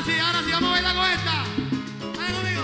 ahora sí, vamos a bailar con esta. Dale conmigo.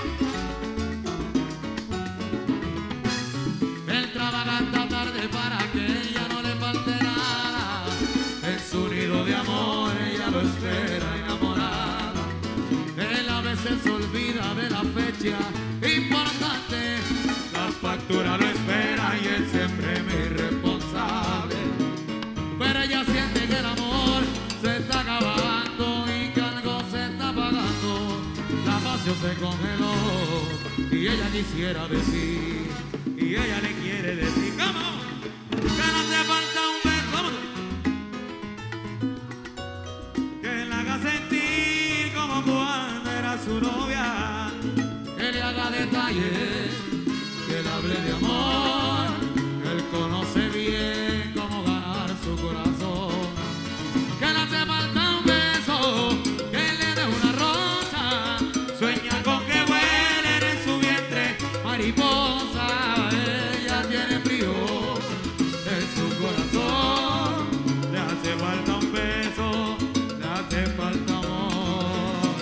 Él trabaja esta tarde para que ella no le falte nada. En su nido de amor ella lo espera enamorada. Él a veces se olvida de la fecha importante. La factura lo espera y él siempre es mi responsable. Pero ella siente que el amor se está acabando y que algo se está pagando. La pasión se congeló y ella quisiera decir, y ella le quiere decir, ¿cómo? Que no hace falta un beso, que le haga sentir como cuando era su novia, que le haga detalles, que le hable de amor, que él conoce bien cómo ganar su corazón. Que le hace falta un beso, que le dé una rosa, sueña con que vuelen en su vientre mariposa. Ella tiene frío en su corazón, le hace falta un beso, le hace falta amor.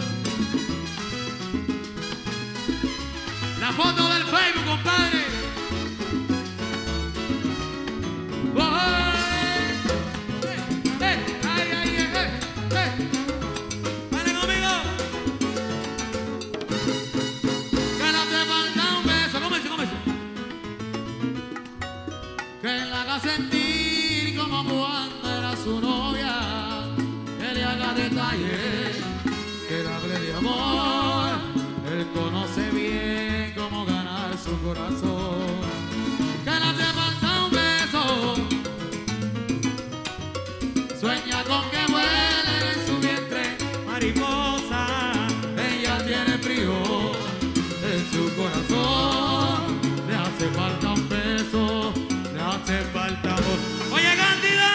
La foto del Facebook, compadre. Sentir como cuando era su novia, que le haga detalles, que le hable de amor, él conoce bien cómo ganar su corazón. Que le hace falta un beso, sueña con que vuelen en su vientre mariposa. Ella tiene frío en su corazón, le hace falta un beso, le hace falta amor. Oye, Cándida.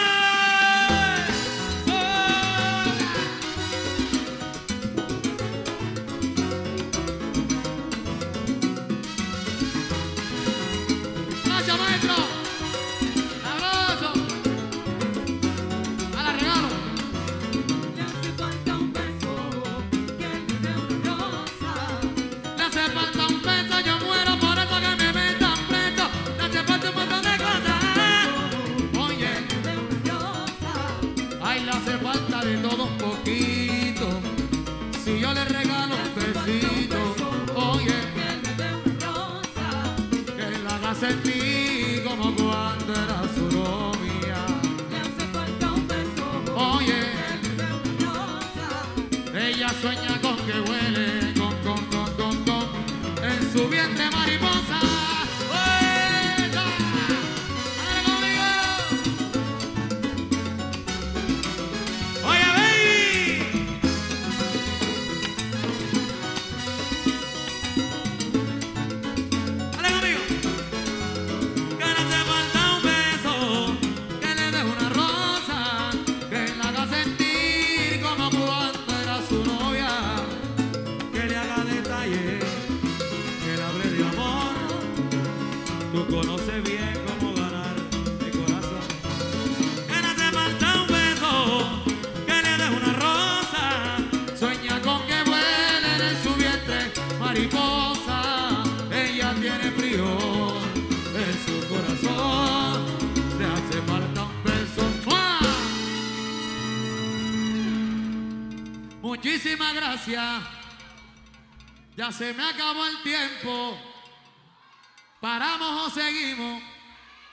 Gracias, maestro. Abrazo. A la regalo. Le hace falta un beso, que le dé una rosa. Le hace falta un beso, yo muero por eso que me metan preso. Le hace falta un montón de cosas. Ay, le hace falta de todo un poquito. Si yo le regalo un besito, oye, que le haga sentir como cuando era su novia. Le hace falta un beso, Oye, que le dé una rosa. ella sueña con que huele con en su vientre mariposa. Tú conoces bien cómo ganar mi corazón. Que le hace falta un beso, que le des una rosa. Sueña con que vuelen en su vientre mariposa. Ella tiene frío en su corazón, le hace falta un beso. ¡Mua! Muchísimas gracias. Ya se me acabó el tiempo. ¿Paramos o seguimos?